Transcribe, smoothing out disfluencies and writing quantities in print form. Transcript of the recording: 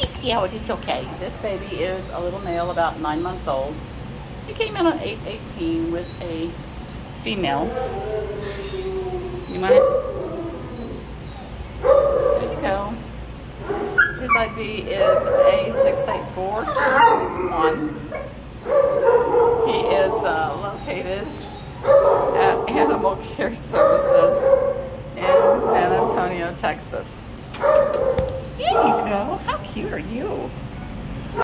Yeah, it's okay. This baby is a little male, about 9 months old. He came in on 8/18 with a female. You want it? There you go. His ID is A684261. He is located at Animal Care Services in San Antonio, Texas. There you go. How cute are you?